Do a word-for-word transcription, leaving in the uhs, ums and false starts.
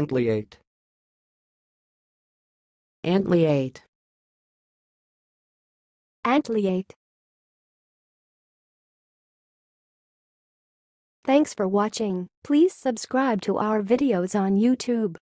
Antliate. Antliate. Antliate. Thanks for watching. Please subscribe to our videos on YouTube.